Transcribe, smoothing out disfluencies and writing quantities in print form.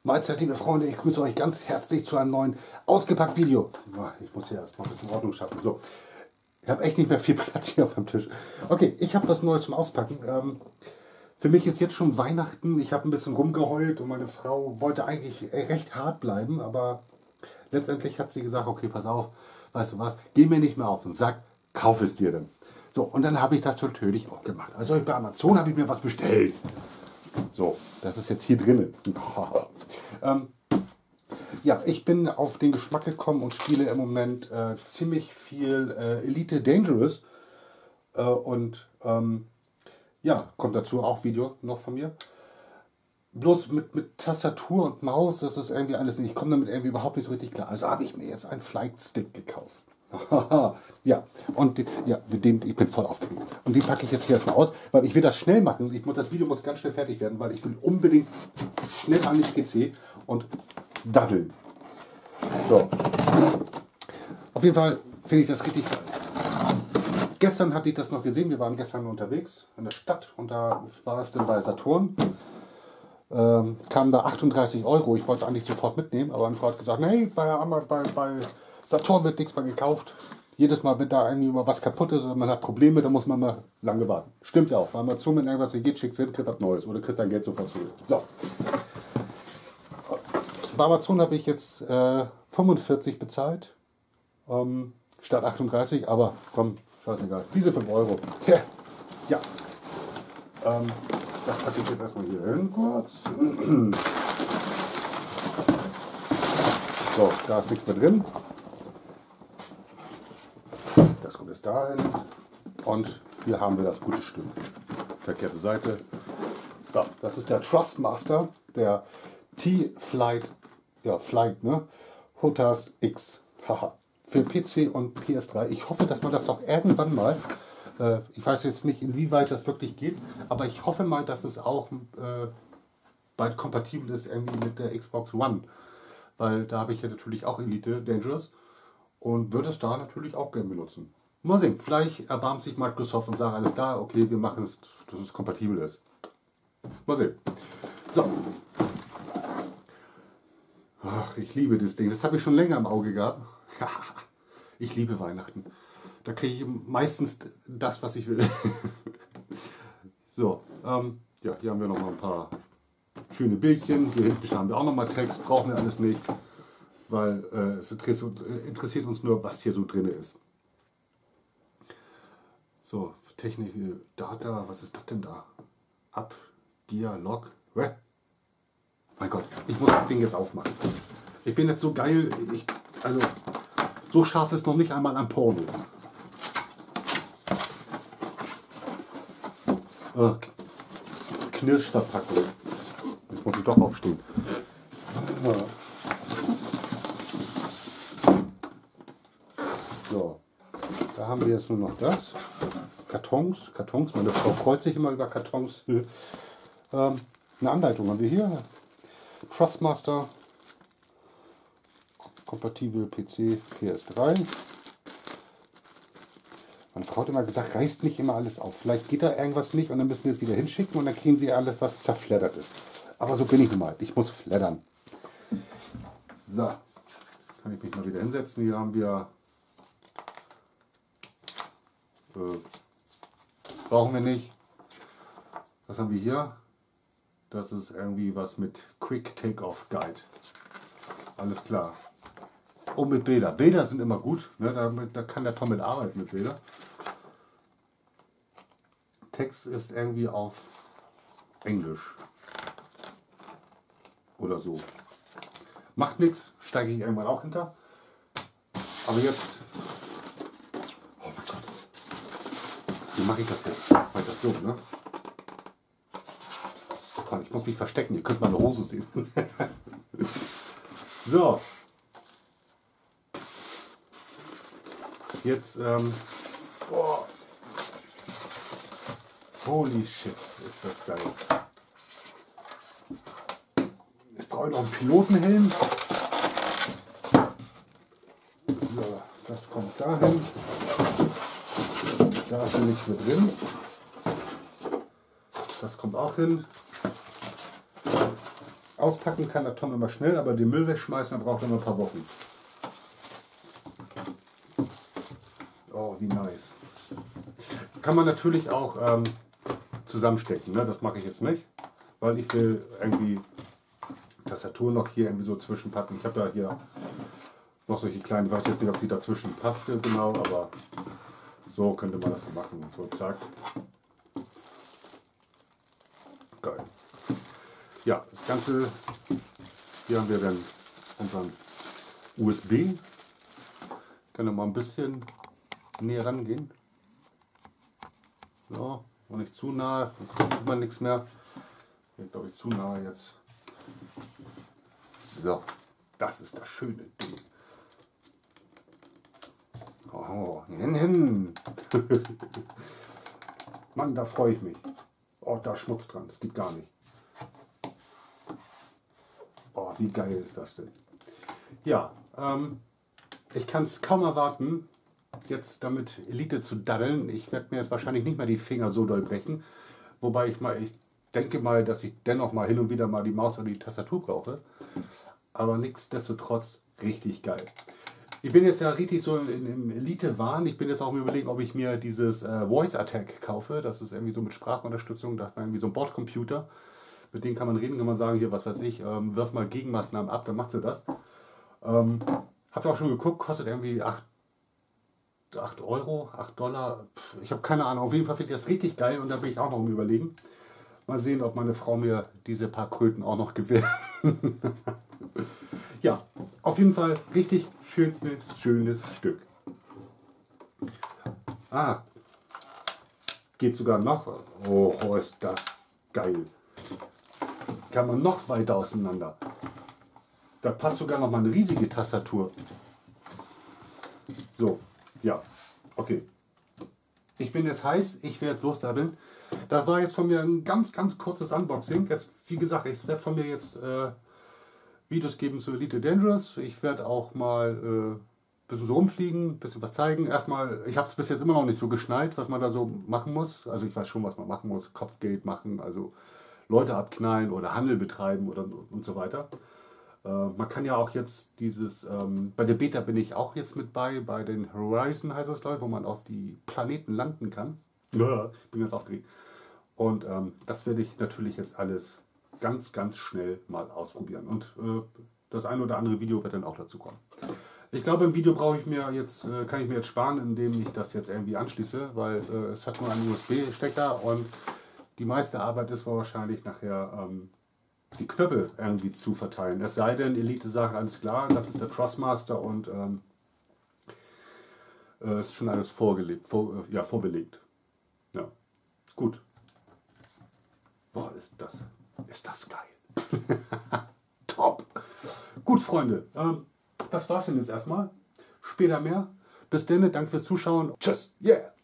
Mahlzeit, liebe Freunde, ich grüße euch ganz herzlich zu einem neuen ausgepackt Video. Ich muss hier erstmal ein bisschen Ordnung schaffen. So, ich habe echt nicht mehr viel Platz hier auf dem Tisch. Okay, ich habe was Neues zum Auspacken. Für mich ist jetzt schon Weihnachten. Ich habe ein bisschen rumgeheult und meine Frau wollte eigentlich recht hart bleiben, aber letztendlich hat sie gesagt, okay, pass auf, weißt du was, geh mir nicht mehr auf den Sack, kauf es dir denn. So, und dann habe ich das natürlich auch gemacht. Also bei Amazon habe ich mir was bestellt. So, das ist jetzt hier drinnen. Ja, ich bin auf den Geschmack gekommen und spiele im Moment ziemlich viel Elite Dangerous. Ja, kommt dazu auch Video noch von mir. Bloß mit Tastatur und Maus, das ist irgendwie alles nicht. Ich komme damit irgendwie überhaupt nicht so richtig klar. Also habe ich mir jetzt einen Flight Stick gekauft. Ja, und ich bin voll aufgeregt. Und den packe ich jetzt hier erstmal aus, weil ich will das schnell machen. Das Video muss ganz schnell fertig werden, weil ich will unbedingt schnell an den PC und daddeln. So. Auf jeden Fall finde ich das richtig geil. Gestern hatte ich das noch gesehen. Wir waren gestern unterwegs in der Stadt und da war es dann bei Saturn. Kamen da 38 Euro. Ich wollte es eigentlich sofort mitnehmen, aber eine Frau hat gesagt, nee, bei Saturn wird nichts mehr gekauft. Jedes Mal, wenn da irgendwie mal was kaputt ist oder man hat Probleme, dann muss man mal lange warten. Stimmt ja auch. Weil man zu mit irgendwas nicht geht, schickst hin, kriegt was Neues oder kriegst dein Geld sofort zurück. So. Bei Amazon habe ich jetzt 45 bezahlt. Statt 38, aber komm, scheißegal. Diese 5 Euro. Ja. Das packe ich jetzt erstmal hier hin kurz. So, da ist nichts mehr drin. Das kommt jetzt dahin. Und hier haben wir das gute Stück. Verkehrte Seite. So, das ist der Trustmaster, der T-Flight, ja, Flight, ne? Hotas X. Haha. Für PC und PS3. Ich hoffe, dass man das doch irgendwann mal, ich weiß jetzt nicht, inwieweit das wirklich geht, aber ich hoffe mal, dass es auch bald kompatibel ist irgendwie mit der Xbox One. Weil da habe ich ja natürlich auch Elite Dangerous und würde es da natürlich auch gerne benutzen. Mal sehen, vielleicht erbarmt sich Microsoft und sagt alles klar, okay, wir machen es, dass es kompatibel ist. Mal sehen. So. Ach, ich liebe das Ding. Das habe ich schon länger im Auge gehabt. Ich liebe Weihnachten. Da kriege ich meistens das, was ich will. So, ja, hier haben wir noch mal ein paar schöne Bildchen. Hier hinten haben wir auch noch mal Text. Brauchen wir alles nicht, weil es interessiert uns nur, was hier so drin ist. So, Technik, Data, was ist das denn da? Up, Gear, Log. Mein Gott, ich muss das Ding jetzt aufmachen. Ich bin jetzt so geil, also so scharf ist noch nicht einmal am Porno. Knirschverpackung. Jetzt muss ich doch aufstehen. So, da haben wir jetzt nur noch das. Kartons. Meine Frau freut sich immer über Kartons. Eine Anleitung haben wir hier. Trustmaster. Kompatibel PC, PS3. Meine Frau hat immer gesagt, reißt nicht immer alles auf. Vielleicht geht da irgendwas nicht und dann müssen wir es wieder hinschicken und dann kriegen sie alles, was zerfleddert ist. Aber so bin ich nun mal. Ich muss fleddern. So, kann ich mich mal wieder hinsetzen. Hier haben wir, brauchen wir nicht. Was haben wir hier? Das ist irgendwie was mit Quick Takeoff Guide. Alles klar. Und mit Bilder. Bilder sind immer gut. Ne? Da kann der Tom mit arbeiten mit Bilder. Text ist irgendwie auf Englisch. Oder so. Macht nichts. Steige ich irgendwann auch hinter. Aber jetzt... Oh mein Gott. Wie mache ich das jetzt? Mache ich das so, ne? Ich muss mich verstecken. Ihr könnt meine Hose sehen. So. Jetzt, boah. Holy shit, ist das geil. Ich brauche noch einen Pilotenhelm. So, das kommt dahin. Da ist nichts mehr drin. Das kommt auch hin. Auspacken kann der Tom immer schnell, aber den Müll wegschmeißen, braucht er immer ein paar Wochen. Oh, wie nice. Kann man natürlich auch zusammenstecken, ne? Das mache ich jetzt nicht, weil ich will irgendwie Tastatur noch hier irgendwie so zwischenpacken. Ich habe ja hier noch solche kleinen, ich weiß jetzt nicht, ob die dazwischen passt genau, aber so könnte man das machen. So, zack. Geil. Ja, das Ganze, hier haben wir dann unseren USB. Ich kann noch mal ein bisschen näher rangehen. So, noch nicht zu nah, jetzt sieht man nichts mehr. Hier glaube ich zu nahe jetzt. So, das ist das schöne Ding. Oh, Mann, da freue ich mich. Oh, da ist Schmutz dran, das geht gar nicht. Oh, wie geil ist das denn? Ja, ich kann es kaum erwarten, jetzt damit Elite zu daddeln. Ich werde mir jetzt wahrscheinlich nicht mehr die Finger so doll brechen. Wobei ich denke mal, dass ich dennoch mal hin und wieder mal die Maus oder die Tastatur brauche. Aber nichtsdestotrotz richtig geil. Ich bin jetzt ja richtig so im Elite-Wahn. Ich bin jetzt auch im Überlegen, ob ich mir dieses Voice Attack kaufe. Das ist irgendwie so mit Sprachunterstützung. Da hat man irgendwie so einen Bordcomputer. Mit denen kann man reden, kann man sagen, hier, was weiß ich, wirf mal Gegenmaßnahmen ab, dann macht sie das. Habt ihr auch schon geguckt, kostet irgendwie 8 Euro, 8 Dollar. Ich habe keine Ahnung. Auf jeden Fall finde ich das richtig geil und da bin ich auch noch im Überlegen. Mal sehen, ob meine Frau mir diese paar Kröten auch noch gewährt. Ja, auf jeden Fall richtig schönes Stück. Ah, geht sogar noch. Oh, ist das geil. Kann man noch weiter auseinander. Da passt sogar noch mal eine riesige Tastatur. So, ja, okay. Ich bin jetzt heiß, ich werde jetzt losdaddeln. Das war jetzt von mir ein ganz kurzes Unboxing. Wie gesagt, es wird von mir jetzt Videos geben zu Elite Dangerous. Ich werde auch mal ein bisschen so rumfliegen, ein bisschen was zeigen. Erstmal, ich habe es bis jetzt immer noch nicht so geschnallt, was man da so machen muss. Also ich weiß schon, was man machen muss. Kopfgeld machen, also Leute abknallen oder Handel betreiben oder und so weiter. Man kann ja auch jetzt bei der Beta bin ich auch jetzt mit bei den Horizon heißt es, glaube ich, wo man auf die Planeten landen kann. Ja, ich bin ganz aufgeregt. Und das werde ich natürlich jetzt alles ganz schnell mal ausprobieren. Und das ein oder andere Video wird dann auch dazu kommen. Ich glaube, im Video kann ich mir jetzt sparen, indem ich das jetzt irgendwie anschließe, weil es hat nur einen USB-Stecker und die meiste Arbeit ist wahrscheinlich nachher die Knöpfe irgendwie zu verteilen. Es sei denn, Elite sagt, alles klar, das ist der Trustmaster und ist schon alles vorbelegt. Ja, gut. Boah, ist das geil. Top. Gut, Freunde, das war's denn jetzt erstmal. Später mehr. Bis dann, danke fürs Zuschauen. Tschüss. Yeah.